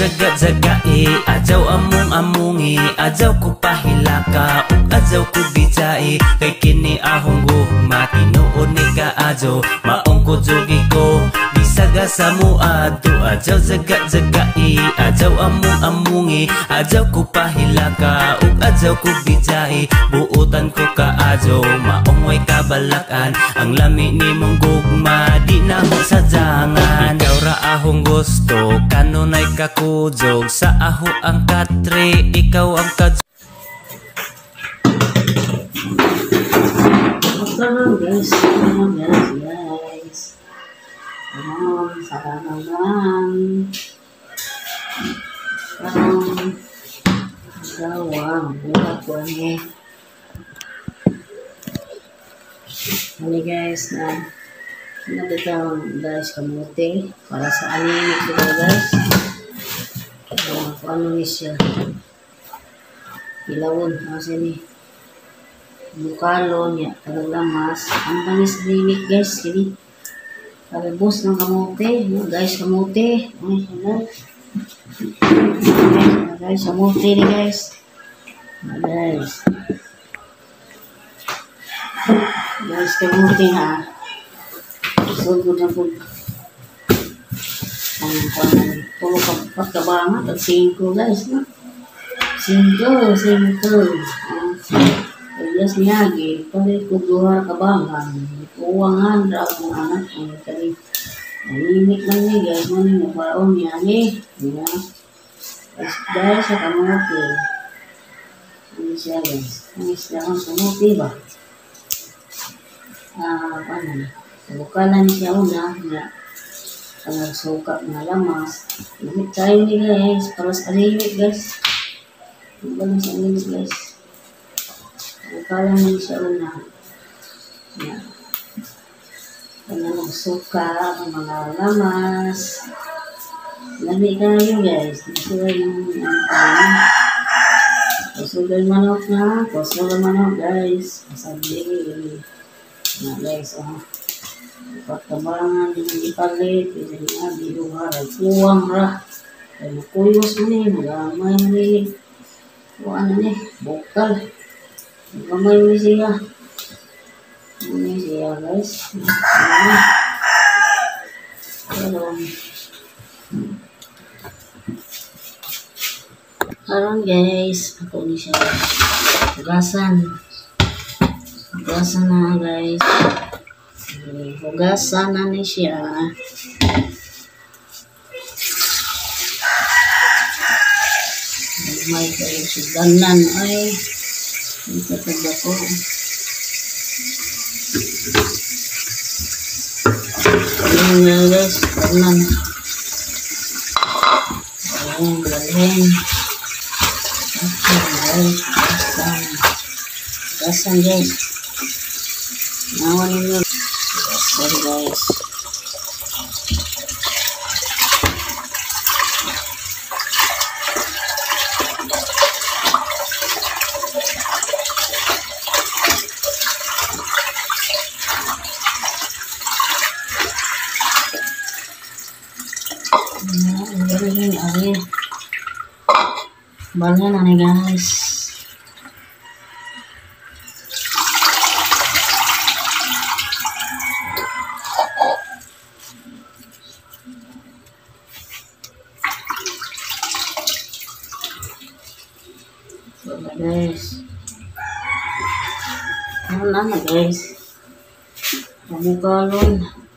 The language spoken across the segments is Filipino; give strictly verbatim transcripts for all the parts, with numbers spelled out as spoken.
zaga-zagai, adyaw among-amungi, adyaw ko pahilaka, ug adyaw ko bijai. Kay kini ahong gugma, tinuod ni kaadyo, maong ko jogi ko, bisaga sa muadto. Adyaw zaga-zagai, adyaw among-amungi, adyaw ko pahilaka, ug adyaw ko bijai. Buutan ko kaadyo, maong way kabalakan, ang lami ni mong gugma, di na mo sadyangan. Ikaw ra ahong gusto, kanunay kakujog, sa aho ang katre, ikaw ang kajog. Hello guys, hello guys, guys. Hello, salamat lang. Um, Gawang, buhat ko ni. Hali guys, na nagtatawang guys kamuti para sa animik ko guys. Uh, kung ano ni siya ilawon kasi ni bukalo niya kalaglamas ang banis animik guys kini kalabos ng kamuti guys kamuti ay guys kamuti ni guys guys guys kamuti ha sugod na po ang paano puro pagkabangat at singko guys no? Singko, singko Elias niyagi pari kuduhar kabangan uwangan ra akong anak ang kani nalimik lang ni guys mo ni mapaon niya ni dahil sa kamuti ano siya guys ang isla ang kamuti ba ah paano bukalan siya una na kanang suka na lamas. Limit tayo ni guys. Para sa limit guys. Ibalik sa limit guys. Bukalan niya siya una. Yan. Kanang suka, mga lamas. Lami tayo guys. Ito yung ano. Pasugal manok na. Pasugal manok guys. Pasabi. Na guys ah. Pagkabangan din ipalit, hindi nga biluhar, ay puwang ra. Ay nakuyos mo ni, magamay mo ni. O ano ni, bukal. Magamay mo siya. Ano siya guys. Pero, karon guys, ako ni siya. Hugasan. Hugasan na guys. Hugasan na ni siya. May kayo siganan ay ito taga ko. Ayan nga guys, siganan. Ayan, galhin. Okay guys, hugasan. Hugasan guys. Nawan nyo. Sorry guys. Balnya na nih guys. Coba guys. Mana na guys? Kamu kalon.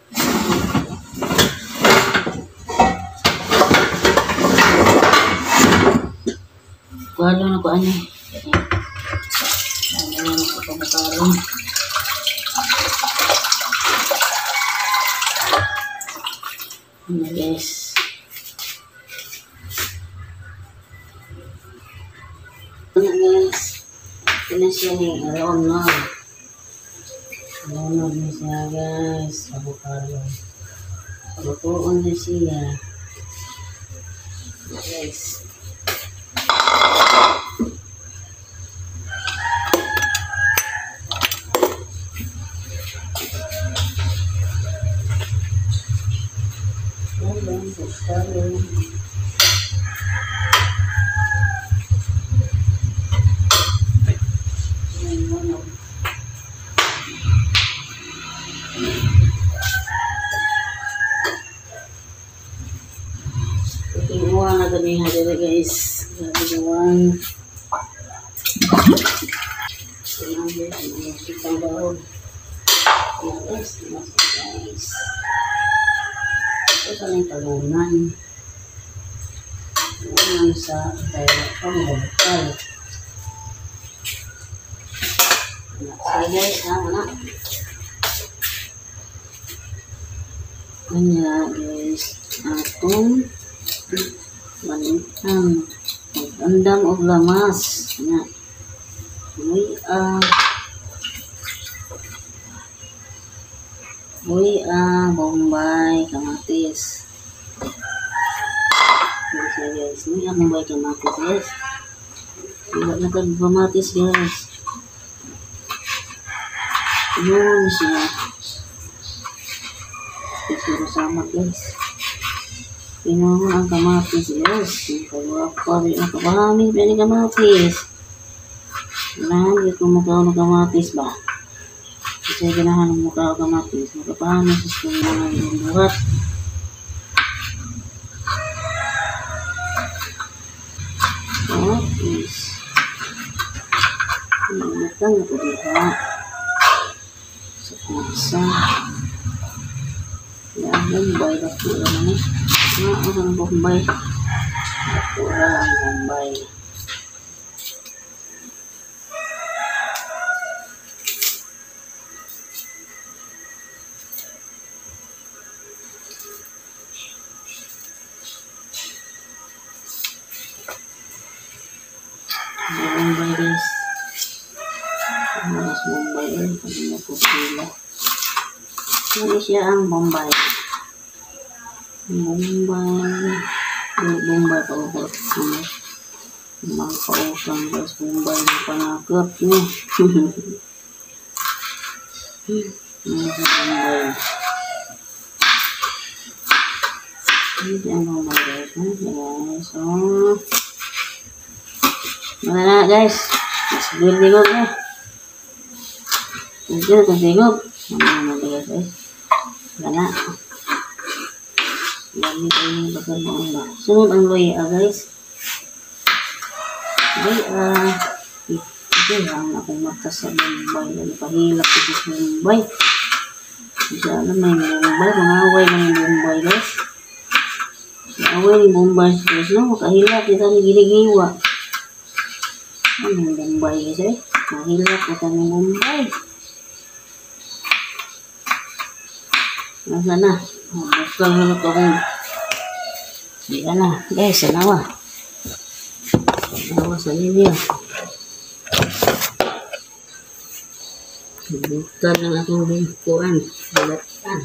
Kalon ako ano? Ano ako kamu kalon? Ano guys? Ano guys? Ito siya ni aroon na. Aroon na siya guys. Kamu kalon. Kalutuon na siya. Guys. siya guys. Grabe gawan. Ayan guys, inisip ang dahon. Ayan guys, inisip guys. Ito sa may talunan. Talunan sa tayo pang-bukal. Ayan guys, ha, anak. Kanya guys, atong manitang magandam o lamas. Kanya, muy ah, muy ah, Bombay, kamatis. Kanya guys, muy ah, Bombay, kamatis guys. Iba na kag kamatis guys. Yun siya. Siguro sama guys. Pinuho ang kamatis guys. Kagwapa rin ang kabahami pa ni kamatis. Kailangan dito mukha ng kamatis ba? Kasi ganahan ng mukha ng kamatis. Makapahami sa mga ng buhat. Kamatis. Pinagatan na po diha. Sa pisa. Yan, Bombay, bakura na ni. Ano ang Bombay? Bakura ang Bombay. Bombay guys. Mas Bombay eh. Pag napupila. Ini siya ang Bombay. Bombay. Bombay pa ako. Mga kausang guys. Bombay na panakap niya. Ini siya Bombay. Ini siya ang Bombay guys. Guys. Oh. Mga na guys. Mas digog eh. Digog, digog. Mga na guys. Wala. Lagi kayo bakal mga. Sunod ang loya guys. Loya. Ito lang akong mata sa Bombay. Napahilap ito sa Bombay. Kasi alam na yung Bombay. Mga away na yung Bombay guys. Mga away ng Bombay guys. No? Makahilap ito ng giligiwa. Ano yung Bombay guys eh. Mahilap ito ng Bombay. Nasa na. Bukal na ito kung. Diyan na. Guys, sanawa. Sanawa sa ninyo. Bukal na akong bingkuan. Balatan.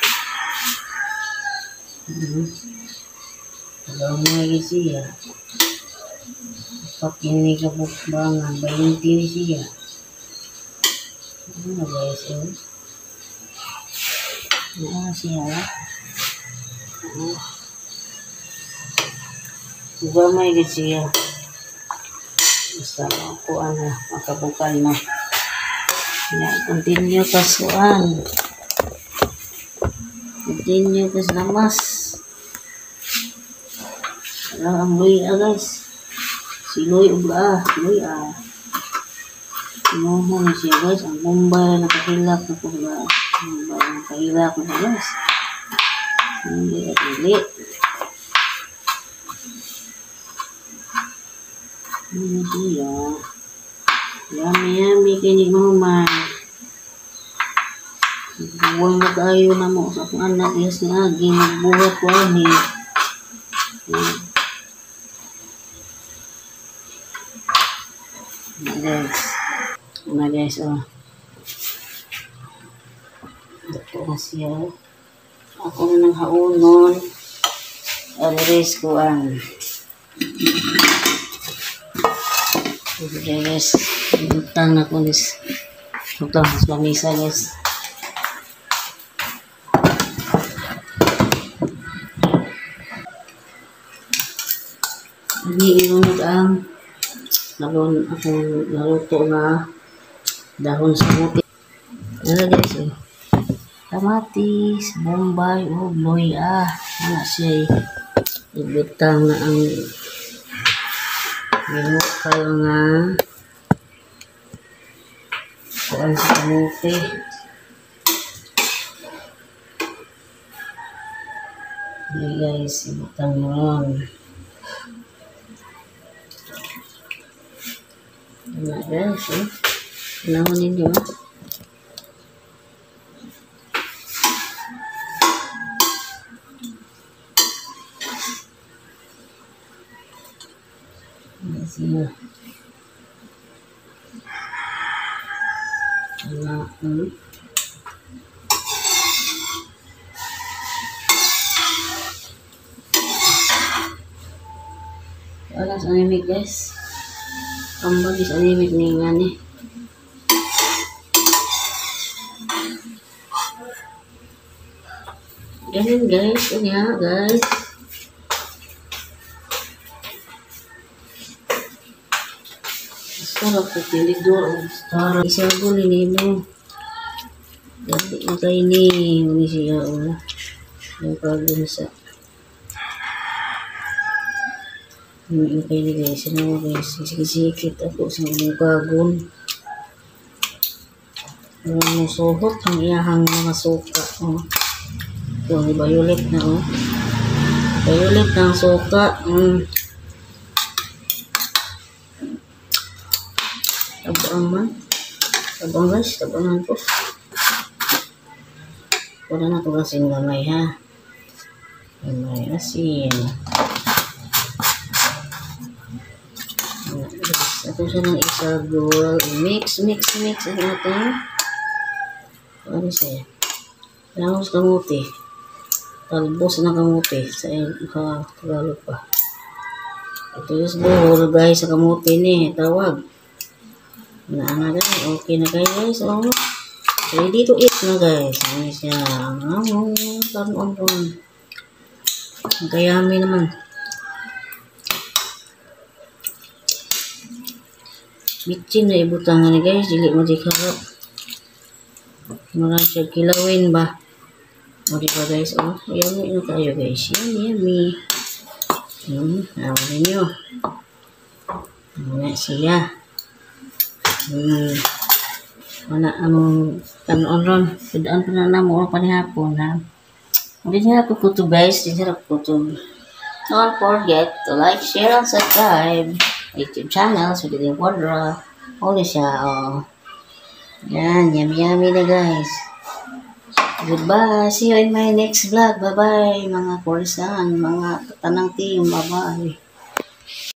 Kalau mo lagi siya. Pakini ka bukbangan. Bayinti siya. Ano na guys eh. Nah, siya. Diba may siya. Basta ako ano, makabukal na. Yan, continue kasuan. Continue kas lamas. Alam ang luya guys. Si Loy ubla, Loy ah. Sinuho na siya guys. Ang Bombay nakahilap na po ba. Bombay nakahilap na guys. Hindi at ulit. Ano siya? Yummy yummy kini maman. Buwang na kayo na mo sa akong anak. Yes nga, ginagbuhat ko ani. Na guys. Na guys, oh. Ito na siya. Ako na nang haunon. Alis ko ang. Okay guys. Butang na ko guys. Ito, mas lamisa guys. Hindi ilunod ang nalun akong naluto na dahon sa muti. Ano guys eh. Kamatis, Bombay, o Loy ah. Ano siya eh. Ibutang na ang binukal nga kuan sa kamote. Ini guys, ibutang mo ron. Wala guys, eh. Panahon ninyo, eh. Siya. Wala, hmm. Wala sa animik guys. Kambag sa animik ni nga ni. Ganyan guys, kanya guys. Sarap ko tinidor. Sarap isago ni Nino. Gabi na kayo ni. Ini siya o. Yung kagul sa. Hindi kayo ni guys. Sino mo guys. Sikit ako sa mga kagul. Alam mo suhot. Ang iyahang mga suka. O. Ito, violet na o. Violet na ang suka. Hmm. Tabang man. Tabang guys. Tabangan ko. Wala na ito kasing gamay ha. Gamay asin. Ito siya ng isagol. Mix, mix, mix. Ito natin. Ano siya? Talbos kamuti. Talbos na kamuti. Sa Tagalog pa. Ito yung buhol guys sa kamuti ni. Tawag. Na na guys, okay na guys, oh. Ready to eat na guys. Ano siya? Ang karon ko. Ang kayami naman. Bitchin na ibutangan ni guys, dili mo di karap. Mura siya kilawin ba? O di ba guys, oh. Yummy na tayo guys. Yummy, yummy. Hmm, awan ninyo. Ano siya? Hmm. Wala anong kanon ron. Pidaan pa na na mo pa ni hapon ha. Hindi siya po to guys. Hindi siya po to. Don't forget to like, share, and subscribe. YouTube channel. So dito yung Quadra. Huli siya. Oh. Yan. Yummy yummy na guys. Goodbye. See you in my next vlog. Bye bye mga Corsan. Mga tanang team. Bye bye.